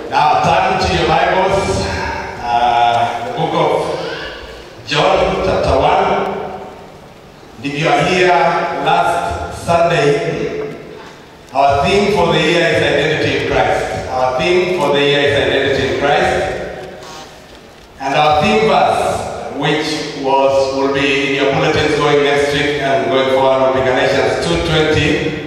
Now turn to your Bibles, the book of John, chapter 1. If you are here last Sunday, our theme for the year is identity in Christ. Our theme for the year is identity in Christ. And our theme verse, which will be in your bulletins going next week and going forward, will be Galatians 2:20.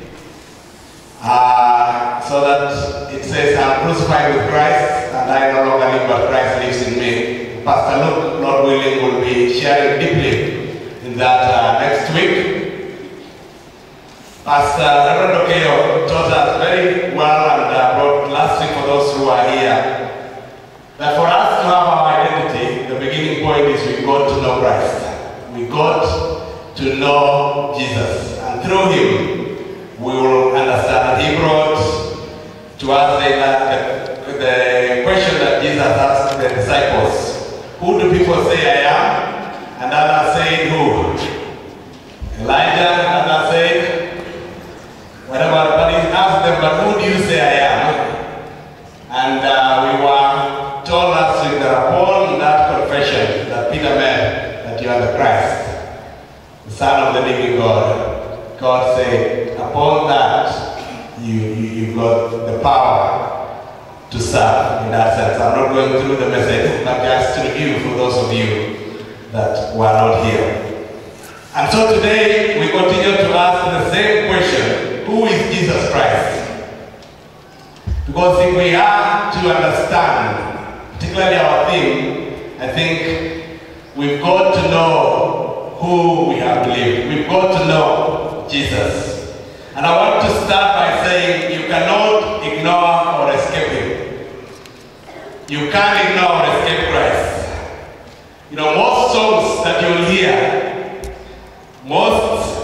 So that it says, I'm crucified with Christ, and I no longer live, but Christ lives in me. Pastor Luke, Lord willing, will be sharing deeply in that next week. Pastor Reverend Okeo taught us very well and brought last week for those who are here, that for us to have our identity, the beginning point is we got to know Christ. We got to know Jesus, and through Him, we will understand. He brought to us the question that Jesus asked the disciples. Who do people say I am? And others said who? Elijah, and others said whatever. But he asked them, but who do you say I am? And we were told last week that upon that confession that Peter made, that you are the Christ, the Son of the living God, God said, upon that, you've got the power to serve in that sense. I'm not going through the message, but just to review for those of you that were not here. And so today, we continue to ask the same question, who is Jesus Christ? Because if we are to understand, particularly our theme, I think we've got to know who we have believed. We've got to know Jesus. And I want to start by saying you cannot ignore or escape Him. You can't ignore or escape Christ. You know, most songs that you'll hear, most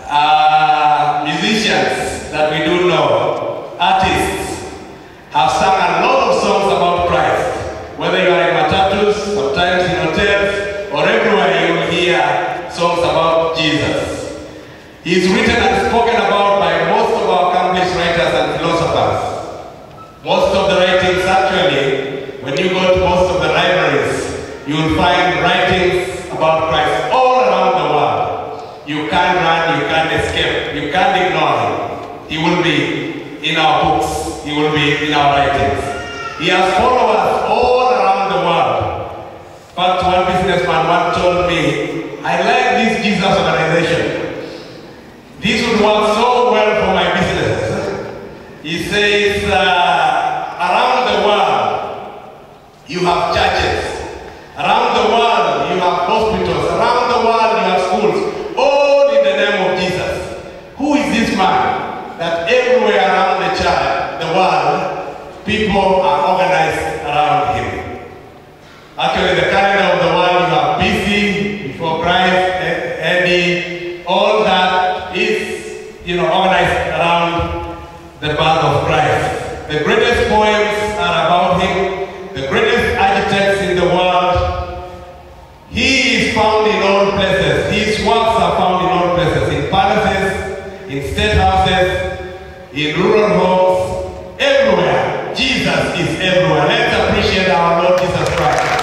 musicians that we do know, artists, have sung a lot of songs about Christ. Whether you are in matatus, sometimes in hotels, or everywhere you will hear songs about Jesus. He is written and spoken about by most of our accomplished writers and philosophers. Most of the writings, actually, when you go to most of the libraries, you will find writings about Christ all around the world. You can't run, you can't escape, you can't ignore Him. He will be in our books, He will be in our writings. He has followers all around the world. In fact, one businessman once told me, I like this Jesus organization. This would work so well for my business. He says, around the world, you have churches. Around the world, you have hospitals. Around the world, you have schools. All in the name of Jesus. Who is this man that everywhere around the world, people are organized around him? Actually, the calendar of the world, you have BC, before Christ, AD, all that is, organized around the birth of Christ. The greatest poems are about Him, the greatest architects in the world. He is found in all places. His works are found in all places, in palaces, in state houses, in rural homes, everywhere. Jesus is everywhere. Let's appreciate our Lord Jesus Christ.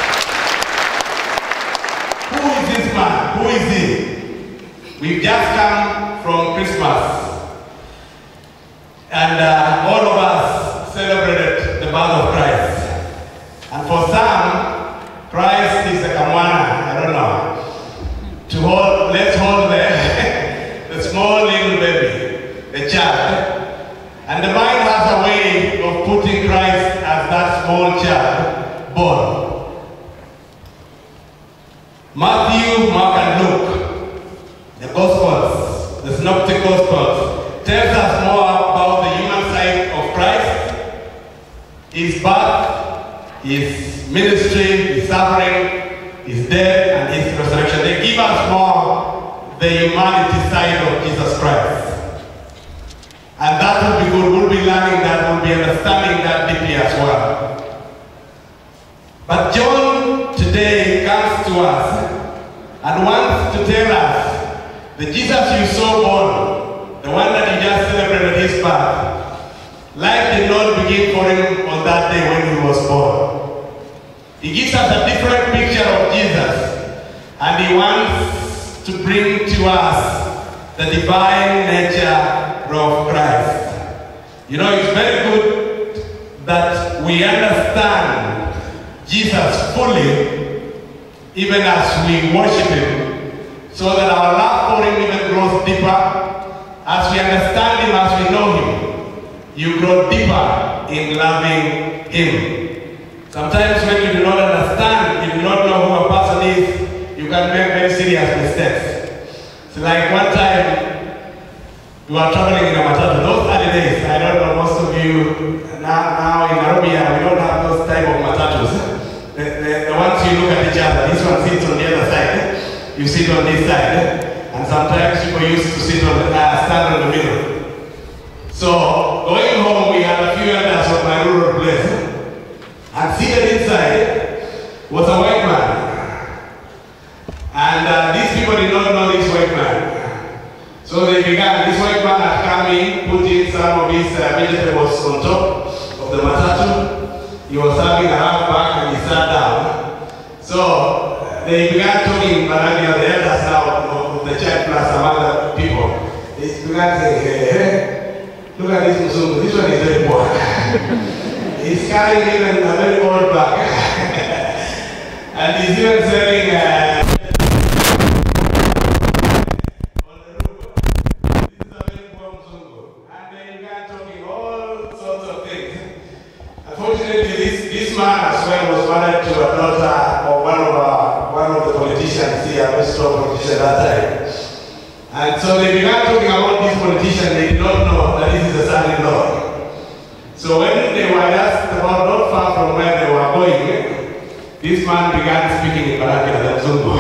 Who is this man? Who is he? We've just come from Christmas, and all of us celebrated the birth of Christ. And for some, Christ is a kamwana, I don't know. Let's hold the small little baby, the child. And the Bible has a way of putting Christ as that small child born. Matthew, Mark, and Luke, the Gospels, the Synoptic Gospels, tells us more about the human side of Christ, His birth, His ministry, His suffering, His death, and His resurrection. They give us more the humanity side of Jesus Christ. And that will be good. We'll be learning that, we'll be understanding that deeply as well. But John today comes to us and wants to tell us the Jesus you saw born, the one that you just celebrated His birth, Life did not begin for him on that day when he was born. He gives us a different picture of Jesus, and he wants to bring to us the divine nature of Christ. You know, it's very good that we understand Jesus fully, even as we worship him, so that our love for him even grows deeper. As we understand him, as we know him, you grow deeper in loving him. Sometimes when you do not understand, you do not know who a person is, you can make very serious mistakes. So like one time, we were traveling in a matatu. Those early days, I don't know, most of you, now in Nairobi, we don't have those type of matatus. The ones you look at each other, this one sits on the other side, you sit on this side. And sometimes people used to sit on stand on the middle. So going home, we had a few elders from my rural place, and seated inside was a white man. And these people did not know this white man. So they began. This white man had come in, put in some of his vegetables on top of the matatu. He was having a half back and he sat down. So they began talking, Barani, the elders now of the church plus some other people. They began saying, hey, look at this Mzungu, this one is very poor. He's carrying even a very old bag. And he's even selling on the roof. This is a very poor Mzungu. And they began talking all sorts of things. Unfortunately, this man as well was married to a daughter of one of the politicians here, a very strong politician at that time. And so they began talking about this politician. They did not know that this is a son-in-law. So when they were just about not far from where they were going, this man began speaking in Baraka and Zungu.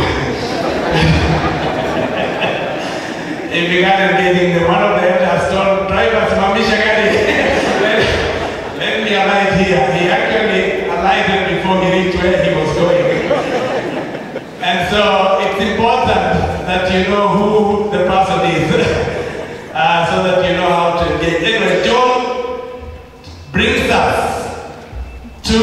He began engaging them. One of the elders told drivers, Mamisha Gadi, let me alight here. He actually alighted before he reached where he was going. And so it's important that you know who the person is, so that you know how to engage. Anyway, John brings us to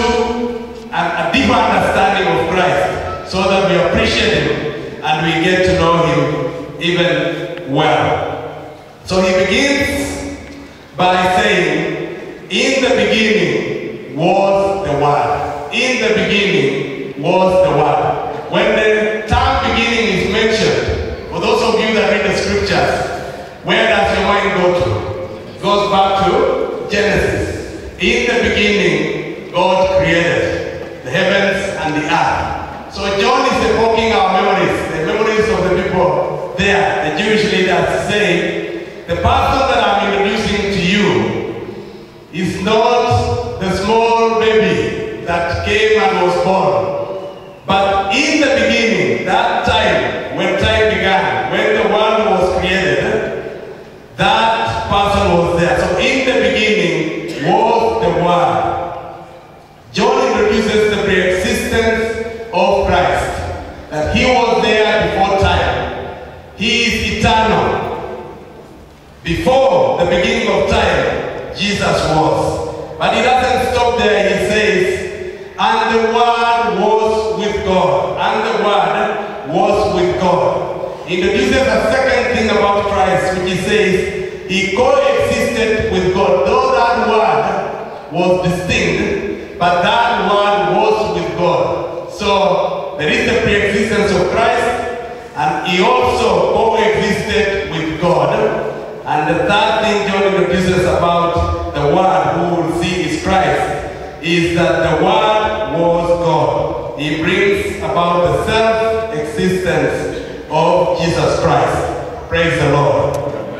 a deeper understanding of Christ, so that we appreciate him and we get to know him even well. So he begins by saying, in the beginning was the Word. In the beginning was the Word. When the term beginning is mentioned, for those of you that read the scriptures, where does your mind go to? It goes back to Genesis. In the beginning, God created the heavens and the earth. So John is evoking our memories, the memories of the people there, the Jewish leaders, saying, the person that I'm introducing to you is not the small baby that came and was born. But in the beginning, that time, when time began, when the world was created, that person was there. So in the beginning was the Word. John introduces the pre-existence of Christ, that he was there before time. He is eternal. Before the beginning of time, Jesus was. But he doesn't stop there. He says, and the Word was with God. And the Word was with God. He introduces a second thing about Christ, which he says, he coexisted with God. Though that Word was distinct, but that Word was with God. So there is the pre-existence of Christ, and he also coexisted with God. And the third thing John introduces about the Word, who will see is Christ, is that the Word was God. He brings about the self-existence of Jesus Christ. Praise the Lord.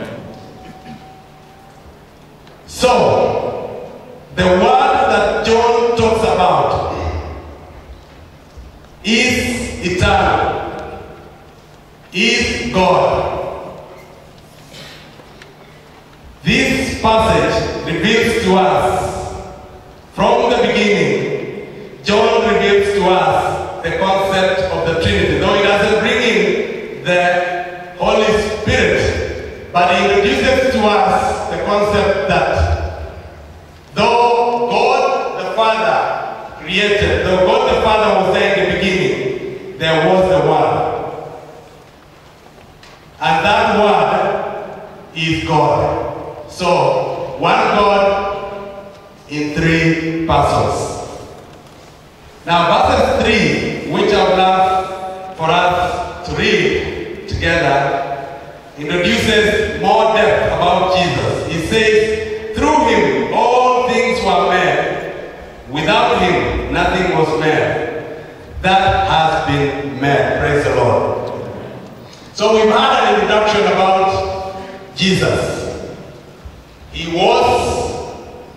So, the Word that John talks about is eternal, is God. This passage reveals to us, from the beginning, John reveals to us the concept of the Trinity. Though he doesn't bring in the Holy Spirit, but he introduces to us the concept that created, though God the Father was there in the beginning, there was the Word. And that Word is God. So, one God in three persons. Now, verse 3, which I would love for us to read together, introduces more depth about Jesus. It says, through him all things were made. Without him nothing was made that has been made. Praise the Lord. So we've had an introduction about Jesus. He was,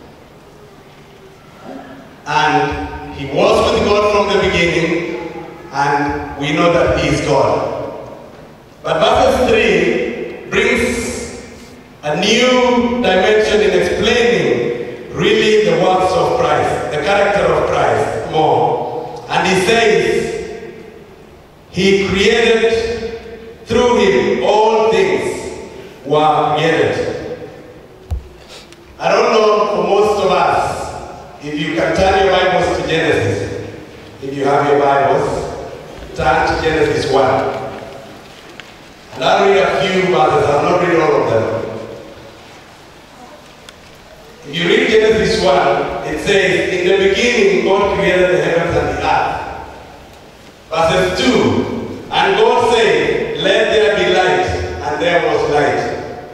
and he was with God from the beginning, and we know that he is God. But verse 3 brings a new dimension in explaining really the works of Christ, the character of Christ more. And he says, he created, through him all things were created. I don't know for most of us, if you can turn your Bibles to Genesis. If you have your Bibles, turn to Genesis 1. And I'll read a few verses, I'll not read all of them. If you read Genesis 1, it says, in the beginning God created the heavens and the earth. Verses 2, and God said, let there be light, and there was light.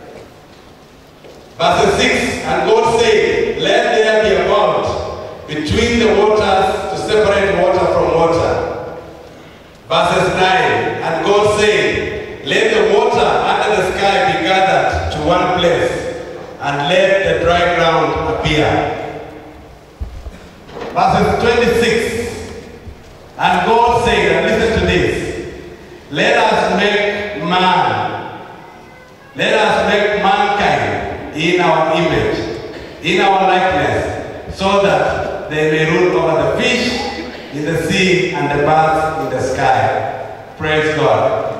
Verse 6, and God said, let there be a vault between the waters to separate water from water. Verses 9, and God said, let the water under the sky be gathered to one place, and let the dry ground appear. Verses 26, and God said, and listen to this, let us make mankind in our image, in our likeness, so that they may rule over the fish in the sea and the birds in the sky. Praise God.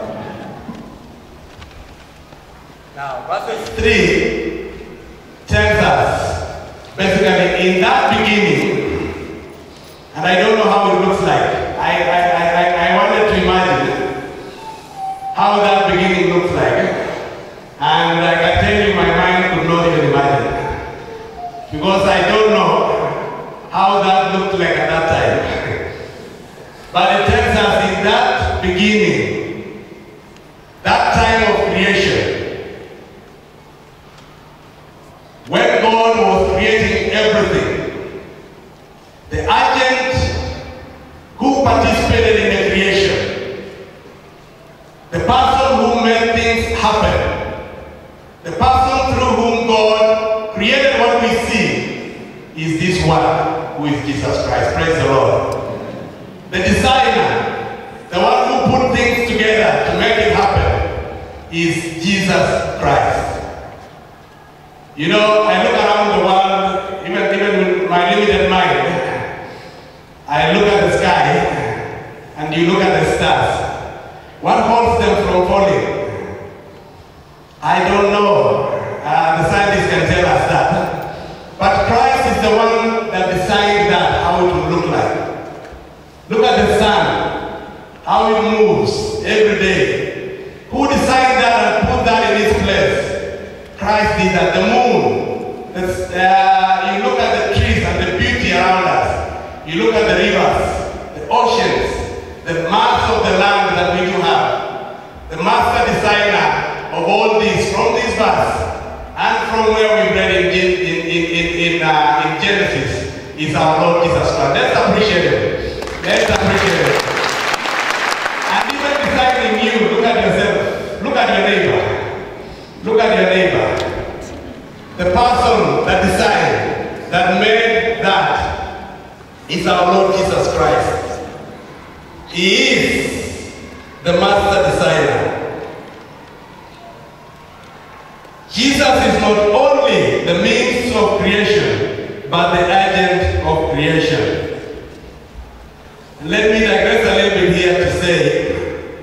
Now, verse 3 tells us, basically, in that beginning, and I don't know how it looks like. I wanted to imagine how that beginning looks like. And I can tell you, my mind could not even imagine. Because I don't know how that looked like at that time. But it tells us in that beginning, that time of creation, when God was creating everything, the agent who participated in the creation, the person who made things happen, the person through whom God created what we see, is this one who is Jesus Christ. Praise the Lord. The designer, the one who put things together to make it happen, is Jesus Christ. You know, I look around the world, even with my limited mind, I look at the sky, and you look at the stars. What holds them from falling? I don't know. The scientists can tell us that. But Christ is the one that decides that, how it will look like. Look at the sun, how it moves every day. Who decided that and put that in its place? Christ did that. The moon. You look at the trees and the beauty around us. You look at the rivers, the oceans, the maps of the land that we do have. The master designer of all these, from this verse and from where we read in Genesis, is our Lord Jesus Christ. Let's appreciate him. Let's appreciate him. And even deciding you, look at yourself, look at your neighbor, look at your neighbor. The person that designed, that made that, is our Lord Jesus Christ. He is the master designer. Jesus is not only the means of creation, but the agent of creation. Let me digress a little bit here to say,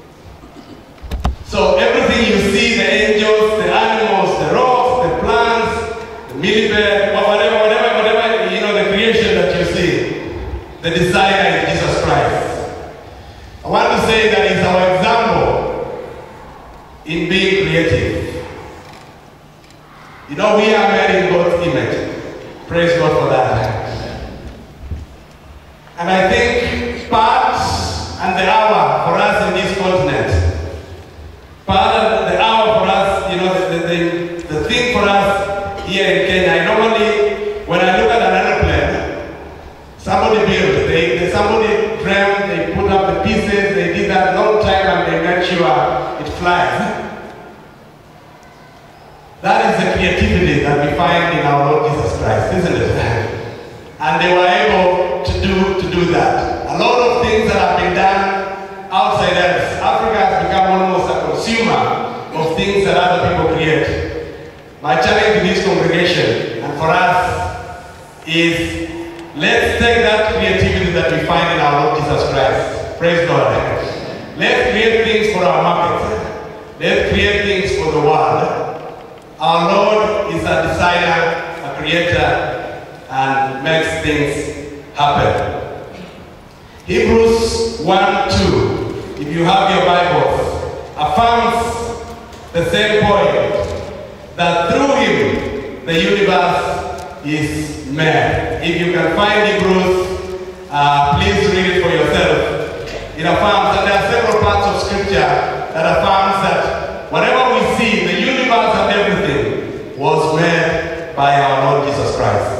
so everything you see, the angels, the animals, the rocks, the plants, the millipede, whatever, you know, the creation that you see, the designer is Jesus Christ. I want to say that he's our example in being creative. You know, we are made in God's image. Praise God for that. And I think part and the hour for us in this continent, part of the hour for us, you know, the thing for us here in Kenya, normally when I look at an aeroplane, somebody built, somebody dreamt, they put up the pieces, they did that long time and they made sure it flies. That is the creativity that we find in our Lord Jesus Christ, isn't it? And they were able to do that. A lot of things that have been done outside us. Africa has become almost a consumer of things that other people create. My challenge to this congregation and for us is, let's take that creativity that we find in our Lord Jesus Christ. Praise God. Let's create things for our market. Let's create things for the world. Our Lord is a designer, a creator, and makes things happen. Hebrews 1:2, if you have your Bibles, affirms the same point, that through him the universe is made. If you can find Hebrews, please read it for yourself. It affirms that there are several parts of scripture that affirms that whatever we see, the universe and everything was made by our Lord Jesus Christ.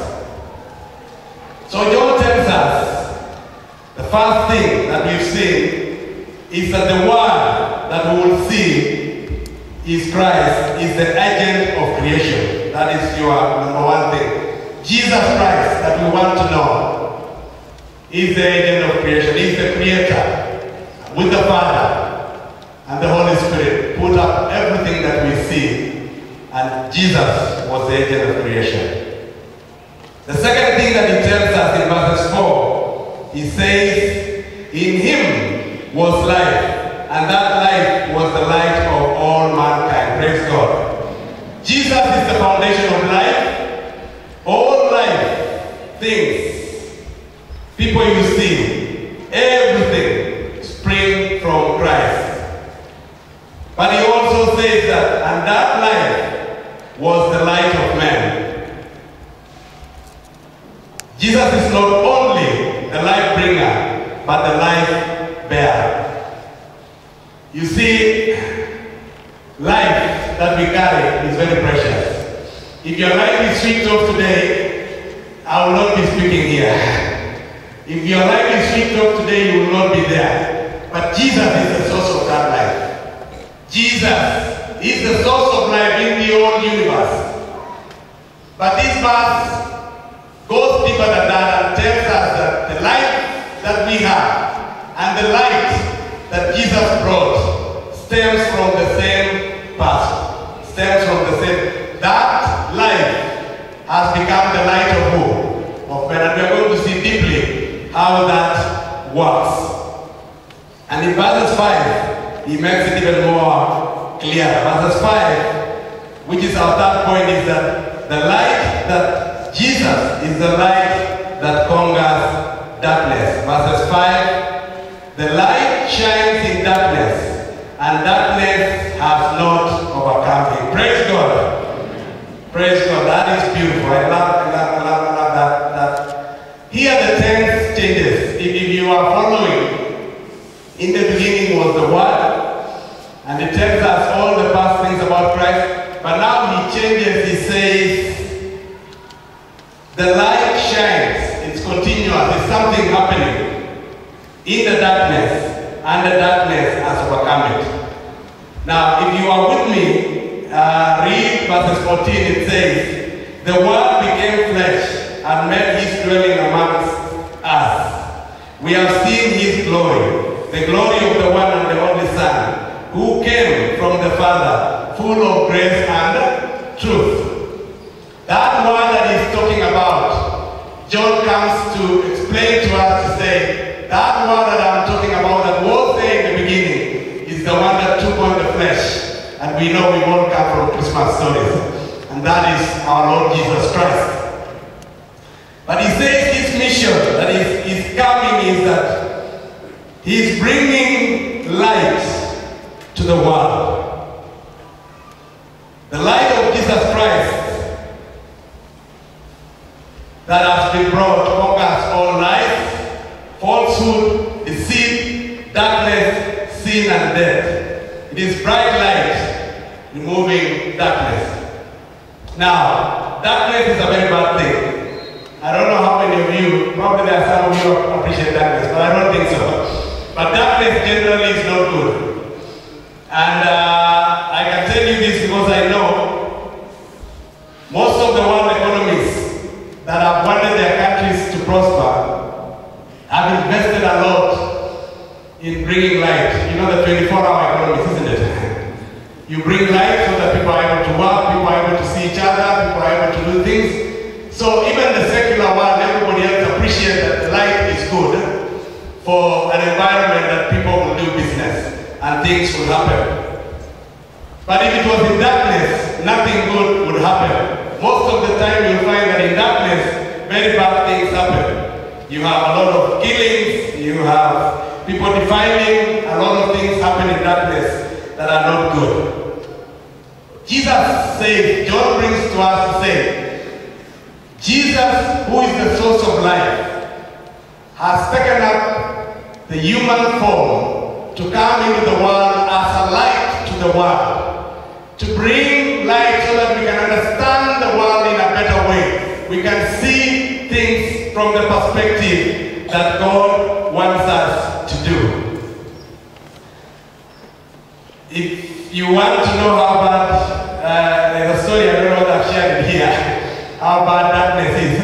So John tells us the first thing that we've seen is that the one that we will see is Christ, is the agent of creation. That is your number one thing. Jesus Christ, that we want to know, is the agent of creation. He's the creator with the Father and the Holy Spirit. Put up everything that we see, and Jesus was the agent of creation. The second thing that he tells us in verses 4, he says, in him was life, and that life was the light of all mankind. Praise God. Jesus is the foundation of life. All life, things, people you see, everything springs from Christ. But he also says that, and that life was the light of man. Jesus is not only the life bringer, but the life bearer. You see, life that we carry is very precious. If your life is switched off today, I will not be speaking here. If your life is switched off today, you will not be there. But Jesus is the source of that life. Jesus is the source of life in the whole universe. But this verse goes deeper than that and tells us that the life that we have and the light that Jesus brought stems from the same person. Stems from the same. That life has become the light of who? Of men. And we are going to see deeply how that works. And in verses 5, he makes it even more clear. Verses 5, which is our third point, is that the light that Jesus is the light that conquers darkness. Verses 5, the light shines in darkness, and darkness has not overcome him. Praise God. Praise God. That is beautiful. I love that. Here the tense changes. If you are following, in the beginning was the Word, and it tells us all the past things about Christ, but now he changes, he says, the light shines, it's continuous, it's something happening in the darkness, and the darkness has overcome it. Now, if you are with me, read verses 14, it says, the Word became flesh and made his dwelling amongst us. We have seen his glory, the glory of the one and the only Son, who came from the Father, full of grace and truth. That word that he's talking about, John comes to explain to us to say, that word that I'm talking about that was there in the beginning is the one that took on the flesh. And we know we all come from Christmas stories. And that is our Lord Jesus Christ. But he says his mission, that is come He is bringing light to the world. The light of Jesus Christ that has been brought conquers all lies, falsehood, deceit, darkness, sin, and death. It is bright light removing darkness. Now, darkness is a very bad thing. I don't know how many of you, probably there are some of you who appreciate darkness, but I don't think so. But darkness generally is not good. And I can tell you this because I know most of the world economies that have wanted their countries to prosper have invested a lot in bringing light. You know the 24-hour economies, isn't it? You bring light so that people are able to work, people are able to see each other, people are able to do things. So even the secular world, everybody else appreciates that the light is good for an environment that people will do business and things will happen. But if it was in darkness, nothing good would happen. Most of the time you'll find that in darkness, very bad things happen. You have a lot of killings, you have people defiling, a lot of things happen in darkness that are not good. Jesus says, John brings to us to say, Jesus, who is the source of life, has taken up the human form to come into the world as a light to the world, to bring light so that we can understand the world in a better way. We can see things from the perspective that God wants us to do. If you want to know how bad, there's a story, I don't know that I've shared it here, how bad darkness is.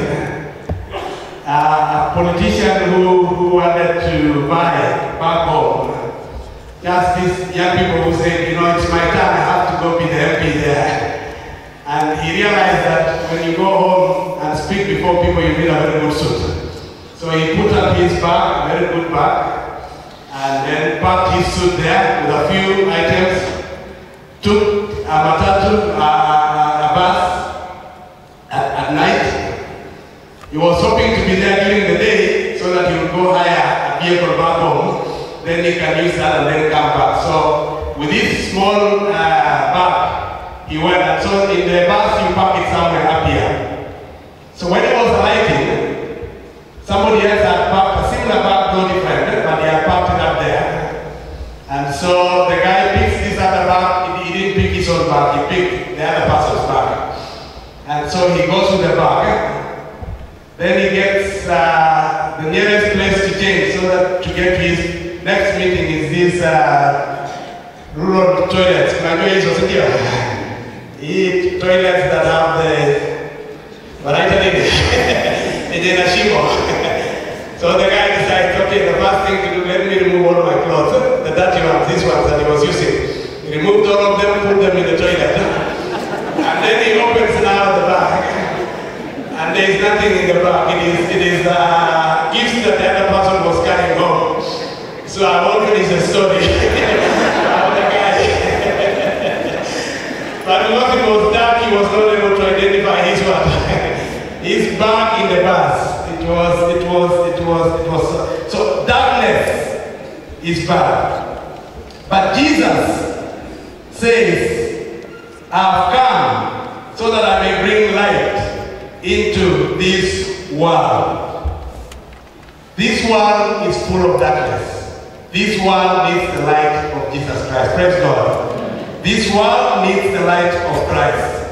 A politician who wanted to buy back home, just these young people who said, you know, it's my turn, I have to go be the MP there. And he realized that when you go home and speak before people, you need a very good suit. So he put up his bag, a very good bag, and then packed his suit there with a few items, took a matatu, a bus, at night. He was hoping to be there during the day so that he would go hire a vehicle back home. Then he can use that and then come back. So with this small bag, he went. And so in the bus, you park it somewhere up here. So when he was alighting, somebody else had parked a similar bag, no different, but he had parked it up there. And so the guy picks this other bag. He didn't pick his own bag. He picked the other person's bag. And so he goes to the bag. Then he gets the nearest place to change so that to get to his next meeting is this rural toilets. Toilets that have the So the guy decides, okay, the first thing to do, let me remove all my clothes, the dirty ones, these ones that he was using. He removed all of them, put them in the toilet. And then he opens now the bag. And there is nothing in the bag. It is gifts that the other person was carrying home. So I won't finish the story about the guy. But because it was dark, he was not able to identify his one. His bag in the bus. So darkness is bad. But Jesus says, I have come so that I may bring light into this world. This world is full of darkness. This world needs the light of Jesus Christ. Praise God. This world needs the light of Christ.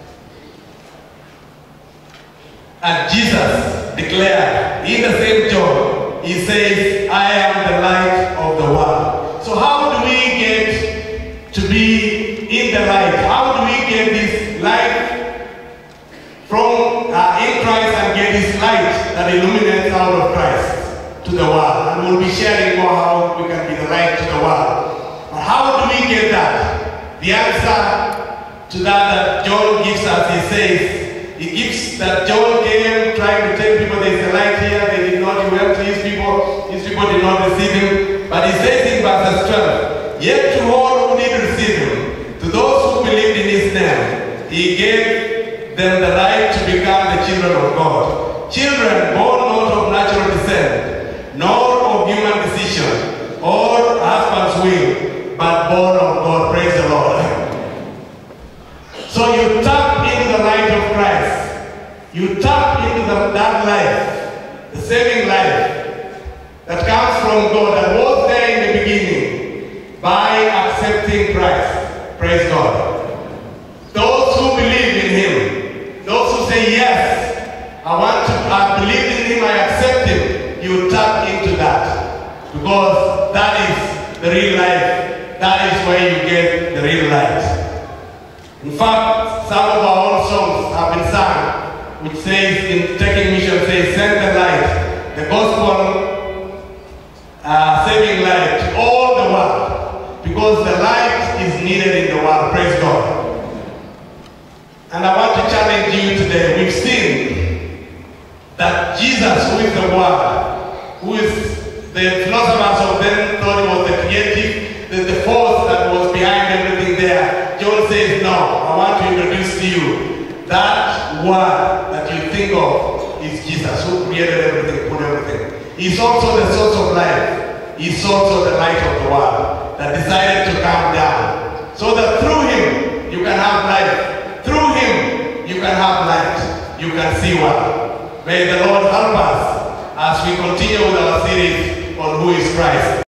And Jesus declared in the same John, he says, I am the light of the world. So how do we get to be in the light? How do we get this light from in Christ and get this light that illuminates out of Christ to the world? And we'll be sharing more how we can be the light to the world. But how do we get that? The answer to that John gives us, he gives that John came trying to tell people there's a light here, they did not, he went to his people did not receive him. But he says in verse 12, yet to all who did receive him, to those who believed in his name, he gave them the right to become the children of God. Children born not of natural descent, nor of human decision, the saving life that comes from God, that was there in the beginning by accepting Christ. Praise God. Those who believe in Him, those who say, yes, I believe in Him, I accept Him, you tap into that. Because that is the real life. That is where you get the real light. In fact, some of our own songs have been sung, which says, in Taking Mission, says, send the light, the gospel saving light to all the world, because the light is needed in the world. Praise God. And I want to challenge you today. We've seen that Jesus, who is the Word, who is the philosophers of then thought he was the creative, the force that was behind everything there. John says, no, I want to introduce to you that Word that you think of is Jesus, who created everything, put everything. He's also the source of life. He's also the light of the world that decided to come down. So that through Him, you can have life. Through Him, you can have light. You can see well. May the Lord help us as we continue with our series on who is Christ.